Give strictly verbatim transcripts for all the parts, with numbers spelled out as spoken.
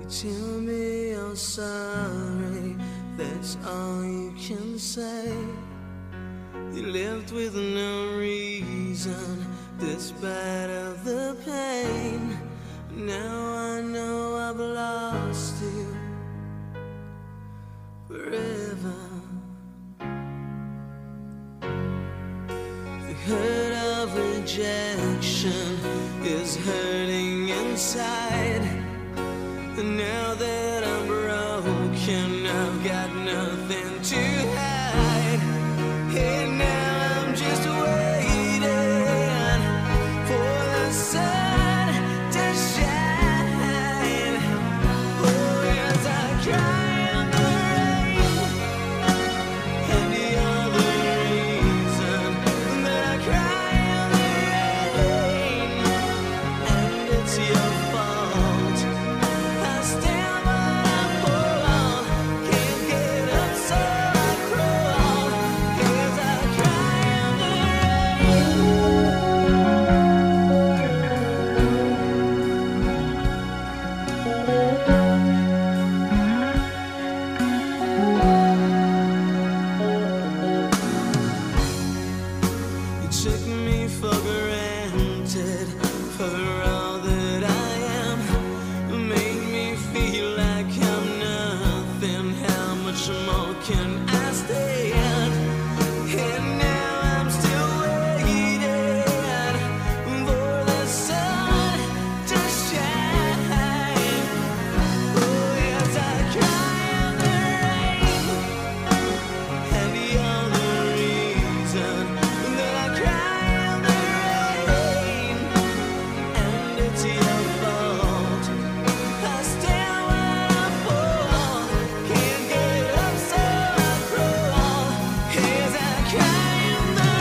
Tell me you're sorry, that's all you can say. You lived with no reason, despite of the pain. Now I know I've lost you forever. The hurt of rejection is hurting inside. And now that I'm broken, I've got nothing to hide. And now I'm just waiting for the sun to shine. Oh, as I cry in the rain. And the other reason that I cry in the rain, and it's your fault. Stand but I pull on, can't get up so I crawl, as I cry in the You took me for granted, for all that I am. Made me feel like I'm nothing. How much more can I stand? And now I'm still waiting for the sun to shine. Oh, yes, I cry in the rain. And the only reason that I cry in the rain, and it's your fault. I stand when I fall, can't get up so I crawl, as I cry in the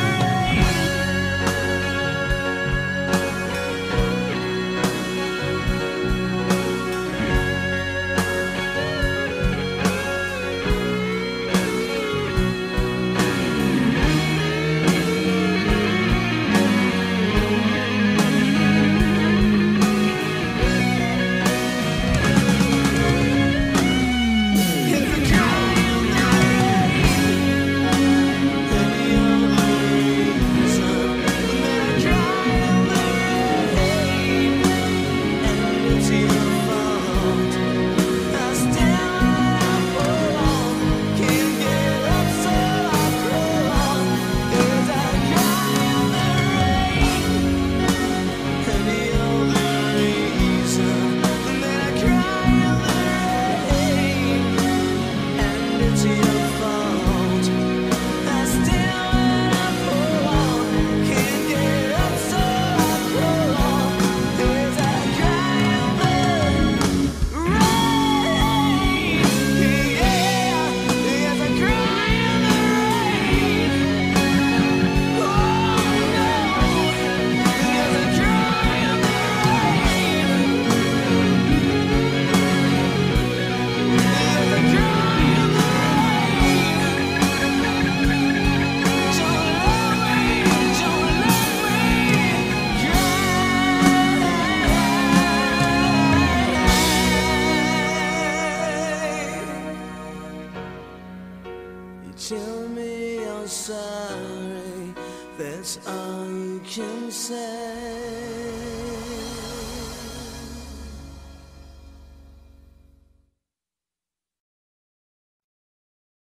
tell me you're sorry, that's all you can say.